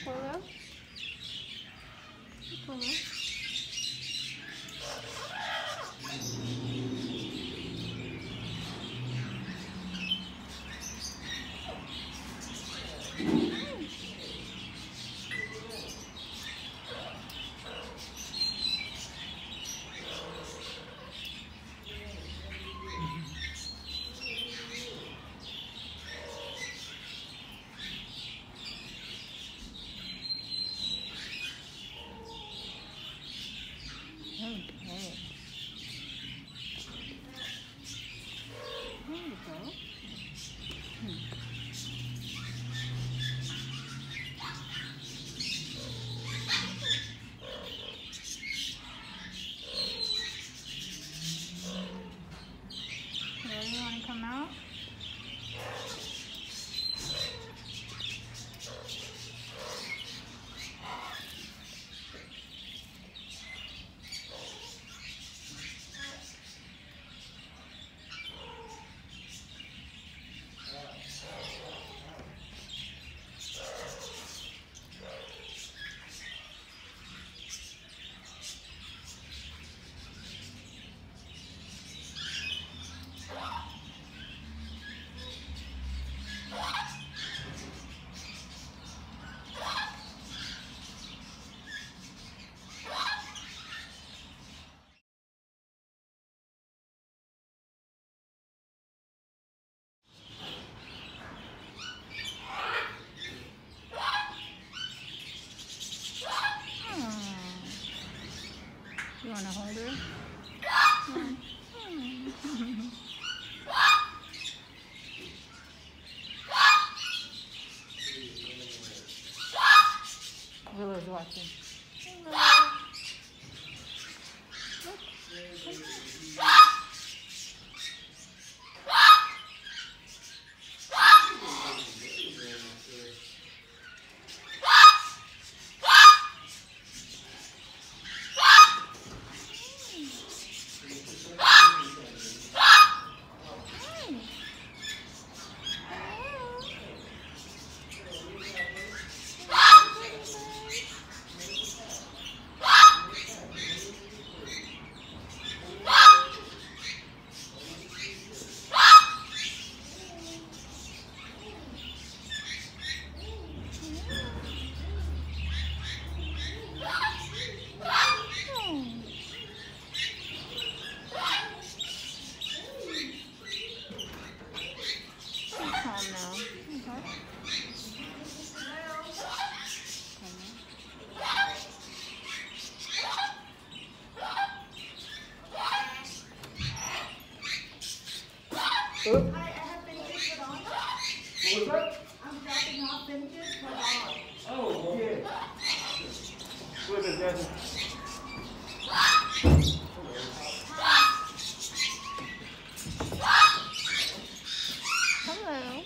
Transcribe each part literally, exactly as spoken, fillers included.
Willow. Willow. Come out. You want to hold her? Mm. Willow's watching. Hello. Look. I, I have vintage put on. What was that? I'm dropping off vintage put on. Oh, okay. What is that? Hello.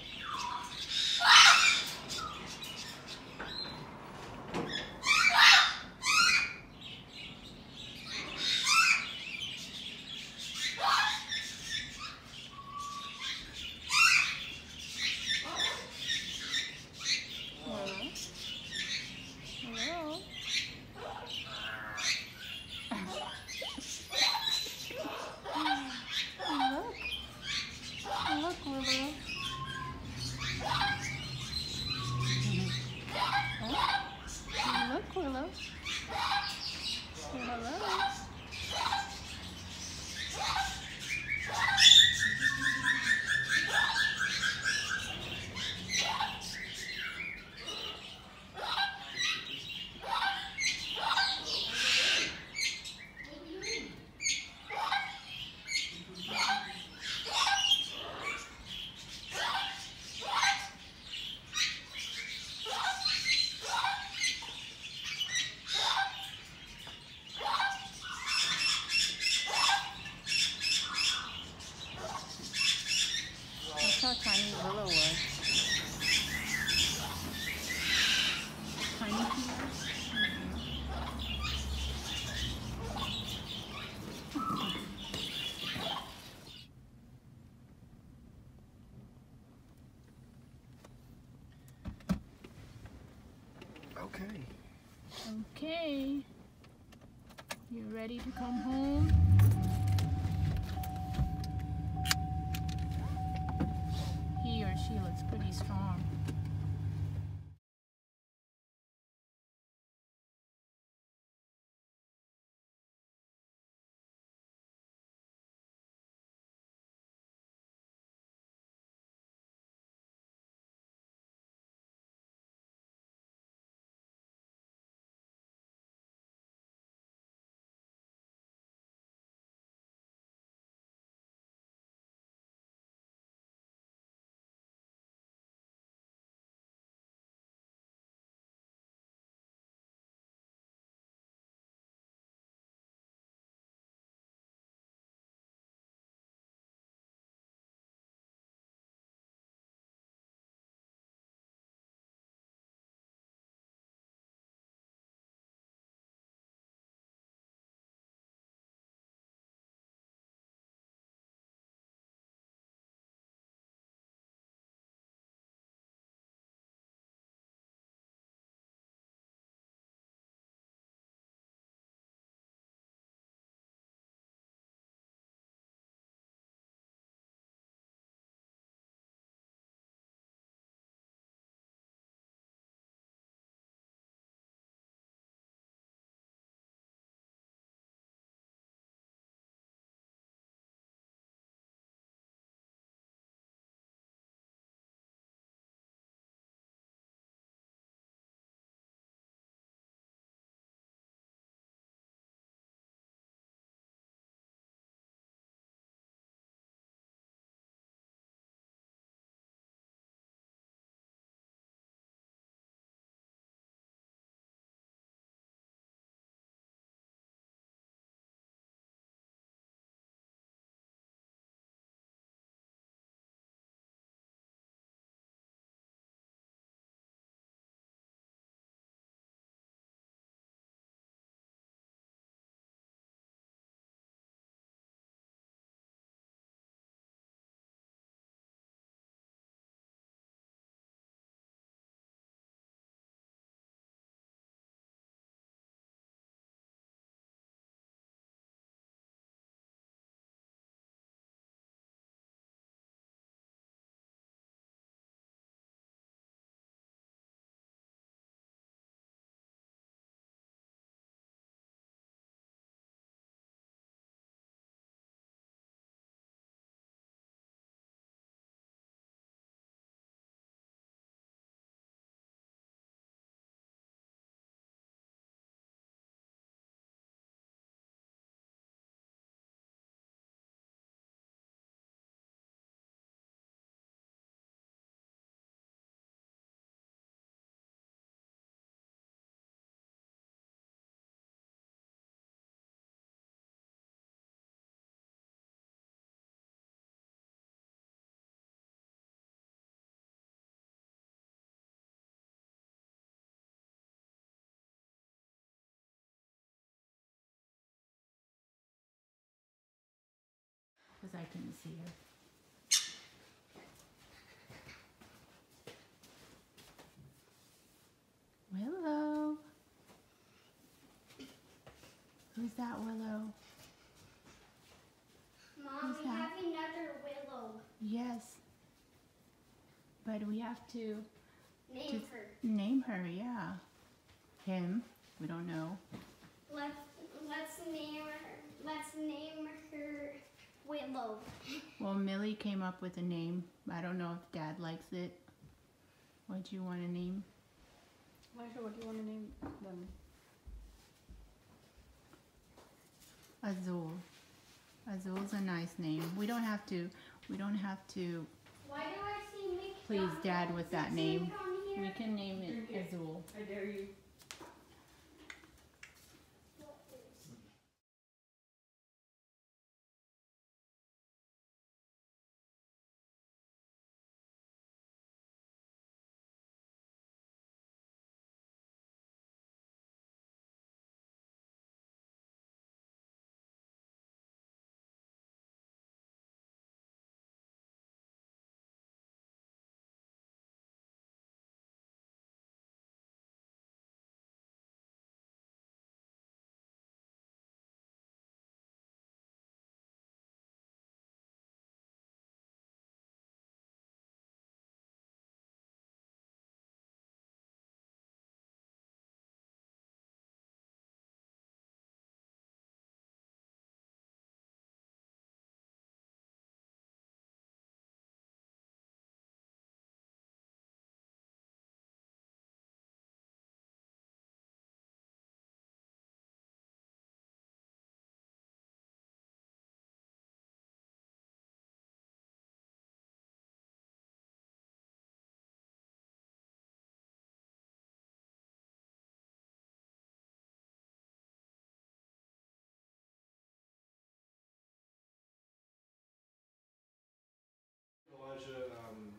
Look, Willow. Oh, look, Willow. Hello. Okay. You ready to come home? He or she looks pretty strong. Because I can see her. Willow. Who's that, Willow? Mom, Who's we that? have another Willow. Yes. But we have to Name to her. name her, yeah. Him. We don't know. Let's let's name her. Let's name her Willow. Well, Millie came up with a name. I don't know if Dad likes it. What do you want to name? Elijah, what do you want to name them? Azul. Azul's a nice name. We don't have to. We don't have to Why do I see McDonald's? please Dad with that name. on here? We can name it Drink it. Azul. I dare you.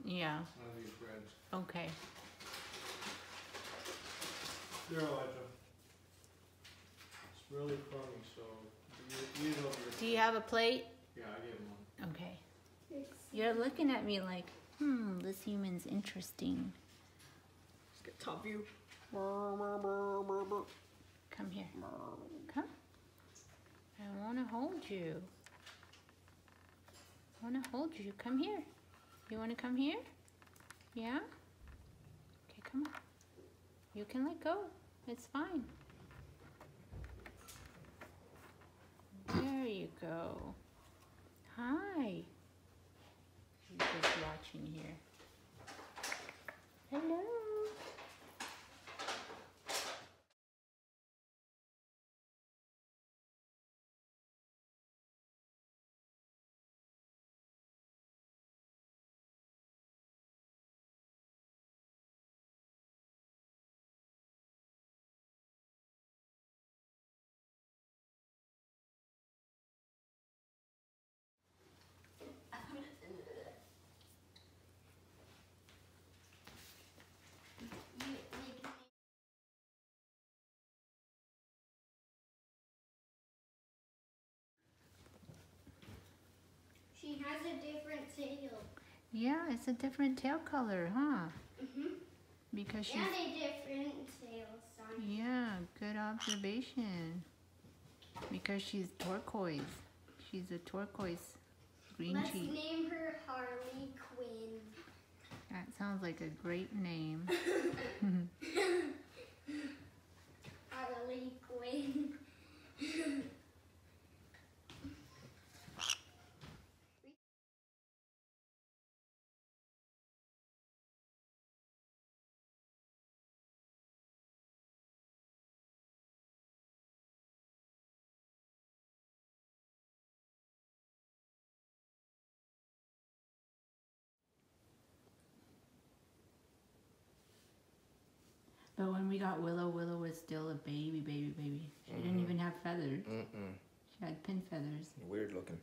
Yeah. One of these breads. Okay. Here, Elijah. It's really crummy, so you eat it over your. Do you have a plate? Yeah, I gave him one. Okay. You're looking at me like, hmm, this human's interesting. Let's get top view. Come here. Come. I want to hold you. I want to hold you. Come here. You want to come here? Yeah? Okay, come on. You can let go. It's fine. There you go. Hi. She's just watching here. Hello. She has a different tail. Yeah, it's a different tail color, huh? Mhm. Because she's... And a different tail sign. Yeah, good observation. Because she's turquoise. She's a turquoise green Let's cheek. name her Harley Quinn. That sounds like a great name. Harley Quinn. But when we got Willow, Willow was still a baby, baby, baby. She mm-hmm. didn't even have feathers. Mm-mm. She had pin feathers. Weird looking.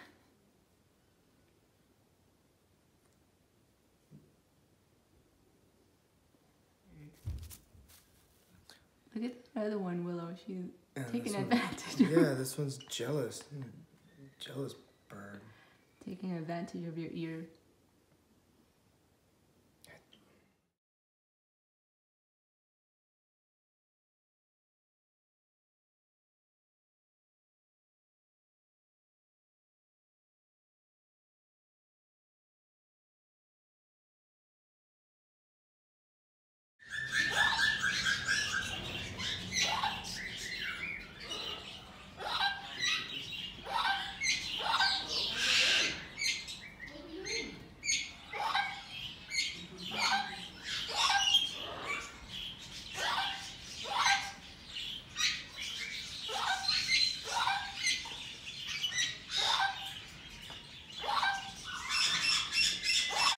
Look at the other one, Willow. She's yeah, taking one, advantage. Yeah, this one's jealous. Jealous bird. Taking advantage of your ear.